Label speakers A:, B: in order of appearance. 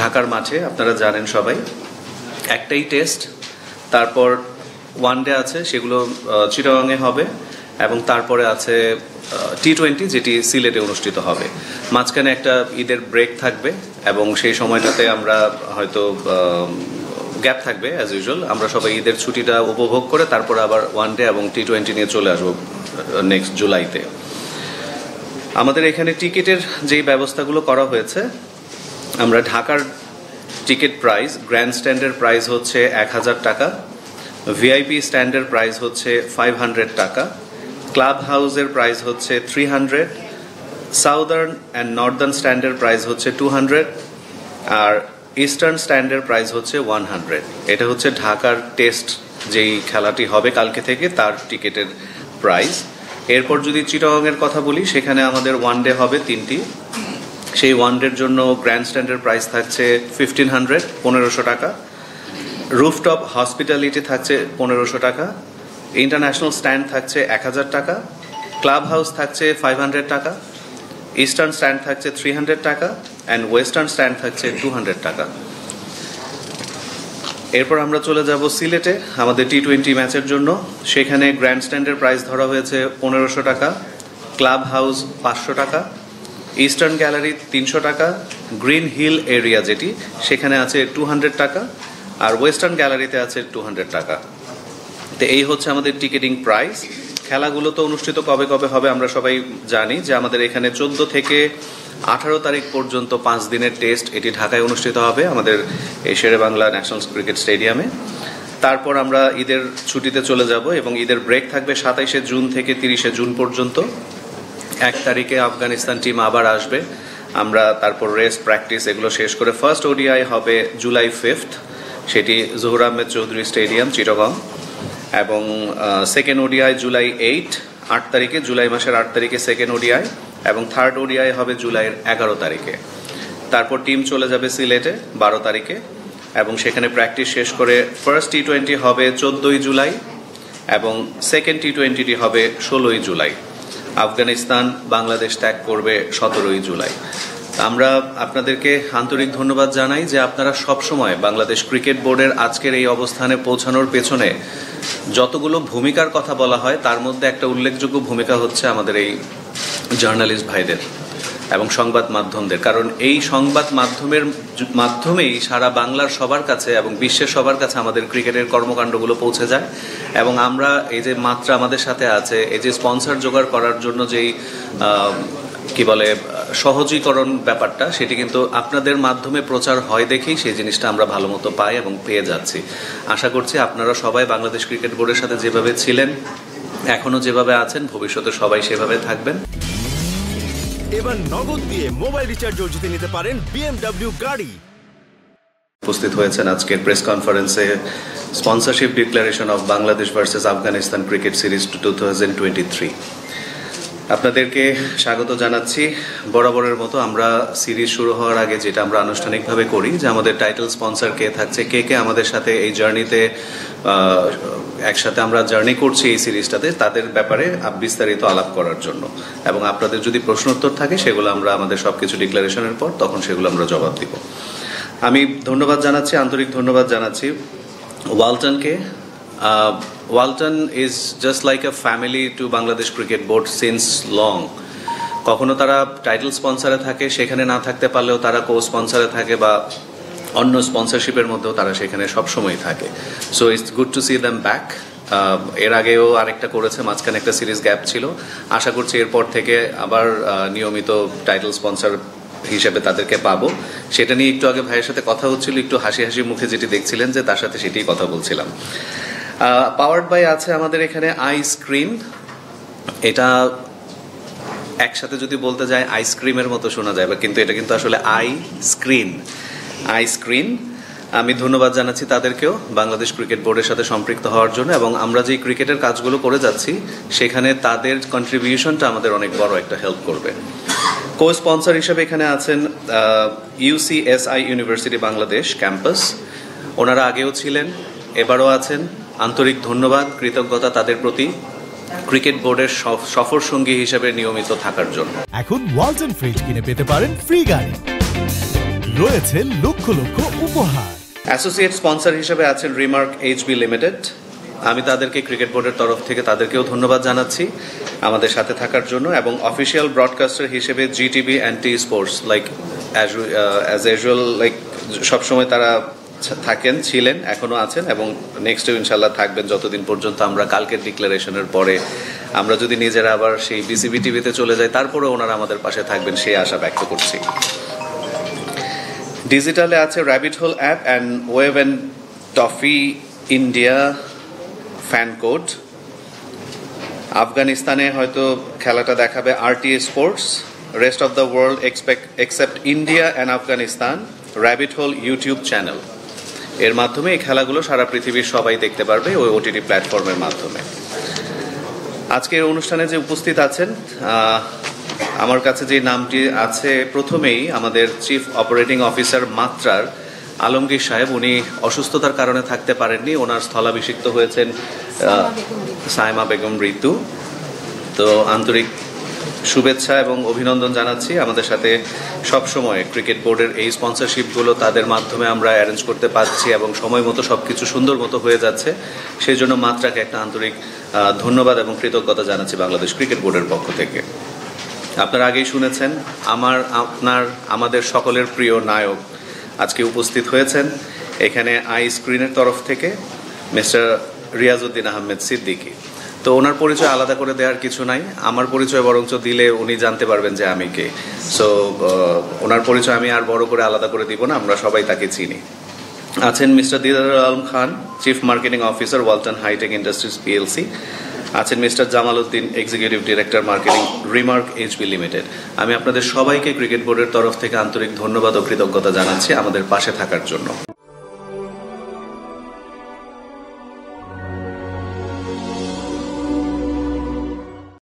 A: ঢাকার মাঠে, আপনারা জানেন সবাই। একটাই টেস্ট, তারপর ওয়ানডে আছে, সেগুলো চিটাগাংয়ে হবে, এবং তারপরে আছে T20 যেটি সিলেটে অনুষ্ঠিত হবে। মাঝখানে একটা ঈদের ব্রেক থাকবে এবং সেই সময়টাতে আমরা হয়তো গ্যাপ থাকবে অ্যাজ ইউজুয়াল। আমরা সবাই ঈদের ছুটিটা উপভোগ করে তারপরে আবার ওয়ানডে এবং T20 নিয়ে চলে আসবো নেক্সট জুলাইতে। আমাদের এখানে টিকিটের যেই ব্যবস্থাগুলো করা হয়েছে, আমরা ঢাকার টিকিট প্রাইস, গ্র্যান্ড স্ট্যান্ডের প্রাইস হচ্ছে 1000 টাকা, ভিআইপি স্ট্যান্ডের প্রাইস হচ্ছে 500 টাকা, ক্লাব হাউসের প্রাইস হচ্ছে 300, সাউদার্ন অ্যান্ড নর্দার্ন স্ট্যান্ডের প্রাইস হচ্ছে 200, আর ইস্টার্ন স্ট্যান্ডের প্রাইস হচ্ছে 100। এটা হচ্ছে ঢাকার টেস্ট যেই খেলাটি হবে কালকে থেকে, তার টিকিটের প্রাইস। এরপর যদি চিটাগাংয়ের কথা বলি, সেখানে আমাদের ওয়ানডে হবে 3টি। সেই ওয়ানডের জন্য গ্র্যান্ড স্ট্যান্ডের প্রাইস থাকছে 1500, 1500 টাকা, রুফটপ হসপিটালিটি থাকছে 1500 টাকা, ইন্টারন্যাশনাল স্ট্যান্ড থাকছে 1000 টাকা, ক্লাব হাউস থাকছে 500 টাকা, ইস্টার্ন স্ট্যান্ড থাকছে 300 টাকা, অ্যান্ড ওয়েস্টার্ন স্ট্যান্ড থাকছে 200 টাকা। এরপর আমরা চলে যাব সিলেটে আমাদের T20 ম্যাচের জন্য। সেখানে গ্র্যান্ড স্ট্যান্ডের প্রাইস ধরা হয়েছে 1500 টাকা, ক্লাব হাউস 500 টাকা, ইস্টার্ন গ্যালারি 300 টাকা, গ্রিন হিল এরিয়া যেটি সেখানে আছে 200 টাকা, আর ওয়েস্টার্ন গ্যালারিতে আছে 200 টাকা। তো এই হচ্ছে আমাদের টিকিটিং প্রাইস। খেলাগুলো তো অনুষ্ঠিত কবে কবে হবে আমরা সবাই জানি, যে আমাদের এখানে 14 থেকে 18 তারিখ পর্যন্ত 5 দিনের টেস্ট এটি ঢাকায় অনুষ্ঠিত হবে আমাদের এই শেরে বাংলা ন্যাশনাল ক্রিকেট স্টেডিয়ামে। তারপর আমরা ঈদের ছুটিতে চলে যাব এবং ঈদের ব্রেক থাকবে 27শে জুন থেকে 30শে জুন পর্যন্ত। 1 তারিখে আফগানিস্তান টিম আবার আসবে, আমরা তারপর রেস্ট, প্র্যাকটিস এগুলো শেষ করে ফার্স্ট ওডিআই হবে জুলাই 5, সেটি জহুর আহমেদ চৌধুরী স্টেডিয়াম চিটাগাং, এবং সেকেন্ড ওডিআই জুলাই 8 তারিখে, জুলাই মাসের 8 তারিখে সেকেন্ড ওডিআই, এবং থার্ড ওডিআই হবে জুলাইয়ের 11 তারিখে। তারপর টিম চলে যাবে সিলেটে 12 তারিখে, এবং সেখানে প্র্যাকটিস শেষ করে ফার্স্ট T20 হবে 14ই জুলাই এবং সেকেন্ড T20টি হবে 16ই জুলাই। আফগানিস্তান বাংলাদেশ ত্যাগ করবে 17ই জুলাই। আমরা আপনাদেরকে আন্তরিক ধন্যবাদ জানাই যে আপনারা সবসময় বাংলাদেশ ক্রিকেট বোর্ডের আজকের এই অবস্থানে পৌঁছানোর পেছনে যতগুলো ভূমিকার কথা বলা হয়, তার মধ্যে একটা উল্লেখযোগ্য ভূমিকা হচ্ছে আমাদের এই জার্নালিস্ট ভাইদের এবং সংবাদ মাধ্যমদের। কারণ এই সংবাদ মাধ্যমেই সারা বাংলার সবার কাছে এবং বিশ্বের সবার কাছে আমাদের ক্রিকেটের কর্মকাণ্ডগুলো পৌঁছে যায়, এবং আমরা এই যে মাত্রা আমাদের সাথে আছে, এই যে স্পন্সর জোগাড় করার জন্য যেই কি বলে সহজীকরণ ব্যাপারটা, সেটি কিন্তু আপনাদের মাধ্যমে প্রচার হয় দেখেই সেই জিনিসটা আমরা ভালো মতো পাই এবং পেয়ে যাচ্ছি। আশা করছি আপনারা সবাই বাংলাদেশ ক্রিকেট বোর্ডের সাথে যেভাবে ছিলেন, এখনো যেভাবে আছেন, ভবিষ্যতে সবাই সেভাবে থাকবেন।
B: এবার নগদ দিয়ে মোবাইল রিচার্জও জিতে নিতে পারেন BMW গাড়ি।
A: উপস্থিত হয়েছেন আজকের প্রেস কনফারেন্সে sponsorship declaration of Bangladesh versus Afghanistan cricket series 2023। আপনাদেরকে স্বাগত জানাচ্ছি। বরাবরের মতো আমরা সিরিজ শুরু হওয়ার আগে যেটা আমরা আনুষ্ঠানিকভাবে করি, যে আমাদের টাইটেল স্পন্সর কে থাকছে, কে কে আমাদের সাথে এই জার্নিতে একসাথে আমরা জার্নি করছি এই সিরিজটাতে, তাদের ব্যাপারে বিস্তারিত আলাপ করার জন্য, এবং আপনাদের যদি প্রশ্ন উত্তর থাকে সেগুলো আমরা আমাদের সবকিছু ডিক্লারেশনের পর তখন সেগুলো আমরা জবাব দিব। আমি ধন্যবাদ জানাচ্ছি, আন্তরিক ধন্যবাদ জানাচ্ছি ওয়ালটনকে। Walton is just like a family to Bangladesh Cricket Board since long. কখনো তারা টাইটেল স্পন্সরে থাকে, সেখানে না থাকতে পারলেও তারা কো স্পন্সরে থাকে বা অন্য স্পন্সরশিপের মধ্যেও তারা সেখানে সবসময় থাকে। So it's good to see them back. এর আগেও আরেকটা করেছে, মাঝখানে একটা সিরিজ গ্যাপ ছিল। আশা করছি এরপর থেকে আবার নিয়মিত টাইটেল স্পন্সর হিসেবে তাদেরকে পাবো। সেটা নিয়ে একটু আগে ভাইয়ের সাথে কথা হচ্ছিল, একটু হাসি হাসি মুখে যেটি দেখছিলেন, যে তার সাথে সেটাই কথা বলছিলাম। পাওয়ার্ড বাই আছে আমাদের এখানে আইসক্রিম। এটা একসাথে যদি বলতে যায় আইসক্রিমের মতো শোনা যায়, কিন্তু এটা কিন্তু আসলে আইসক্রিম। আমি ধন্যবাদ জানাচ্ছি তাদেরকেও বাংলাদেশ ক্রিকেট বোর্ডের সাথে সম্পৃক্ত হওয়ার জন্য, এবং আমরা যে ক্রিকেটের কাজগুলো করে যাচ্ছি সেখানে তাদের কন্ট্রিবিউশনটা আমাদের অনেক বড় একটা হেল্প করবে। কো স্পন্সর হিসেবে এখানে আছেন UCSI ইউনিভার্সিটি বাংলাদেশ ক্যাম্পাস। ওনারা আগেও ছিলেন, এবারও আছেন। আন্তরিক ধন্যবাদ, কৃতজ্ঞতা তাদের প্রতি ক্রিকেট বোর্ডের সফর সঙ্গী হিসেবে নিয়মিত থাকার জন্য।
B: এখন ওয়ালটন ফ্রিজ কিনে পেতে পারেন ফ্রি গাড়ি।
C: রয়েছে লক্ষ লক্ষ উপহার।
A: অ্যাসোসিয়েট স্পন্সর হিসেবে আছেন রিমার্ক এইচবি লিমিটেড। আমি তাদেরকে ক্রিকেট বোর্ডের তরফ থেকে তাদেরকেও ধন্যবাদ জানাচ্ছি আমাদের সাথে থাকার জন্য, এবং অফিসিয়াল ব্রডকাস্টার হিসেবে GTV and T sports like as usual like সবসময় তারা ছিলেন, এখনো আছেন এবং নেক্সটেও ইনশাল্লাহ থাকবেন যতদিন পর্যন্ত আমরা কালকের ডিক্লারেশনের পরে আমরা যদি নিজেরা আবার সেই বিসিবি টিভিতে চলে যাই তারপরে ওনারা আমাদের পাশে থাকবেন সেই আশা ব্যক্ত করছি। ডিজিটালে আছে Rabbit Hole app and wave and Toffee India Fan Code. আফগানিস্তানে হয়তো খেলাটা দেখাবে RTA sports. Rest of the world except India and Afghanistan Rabbit Hole YouTube channel. এর মাধ্যমে এই খেলাগুলো সারা পৃথিবীর সবাই দেখতে পারবে ওই ওটিটি প্ল্যাটফর্মের মাধ্যমে। আজকে এই অনুষ্ঠানে যে উপস্থিত আছেন, আমার কাছে যে নামটি আছে প্রথমেই আমাদের চিফ অপারেটিং অফিসার মাত্রার আলমগীর সাহেব, উনি অসুস্থতার কারণে থাকতে পারেননি, ওনার স্থলাভিষিক্ত হয়েছেন সাইমা বেগম ঋতু। তো আন্তরিক শুভেচ্ছা এবং অভিনন্দন জানাচ্ছি। আমাদের সাথে সবসময় ক্রিকেট বোর্ডের এই স্পন্সরশিপগুলো তাদের মাধ্যমে আমরা অ্যারেঞ্জ করতে পারছি এবং সময় মতো সবকিছু সুন্দর মতো হয়ে যাচ্ছে, সেই জন্য মাত্রাকে একটা আন্তরিক ধন্যবাদ এবং কৃতজ্ঞতা জানাচ্ছি বাংলাদেশ ক্রিকেট বোর্ডের পক্ষ থেকে। আপনারা আগেই শুনেছেন আমাদের সকলের প্রিয় নায়ক আজকে উপস্থিত হয়েছেন এখানে আই স্ক্রিনের তরফ থেকে মিস্টার রিয়াজউদ্দিন আহমেদ সিদ্দিকী। তো ওনার পরিচয় আলাদা করে দেওয়ার কিছু নাই, আমার পরিচয় বরঞ্চ দিলে উনি জানতে পারবেন যে আমি কে। সো ওনার পরিচয় আমি আর বড় করে আলাদা করে দিব না, আমরা সবাই তাকে চিনি। আছেন mister Didar Alam Khan, chief marketing officer Walton Hi-Tech industries PLC. আছেন mister Jamal Uddin, executive director marketing Remark HB limited. আমি আপনাদের সবাইকে ক্রিকেট বোর্ডের তরফ থেকে আন্তরিক ধন্যবাদ ও কৃতজ্ঞতা জানাচ্ছি আমাদের পাশে থাকার জন্য।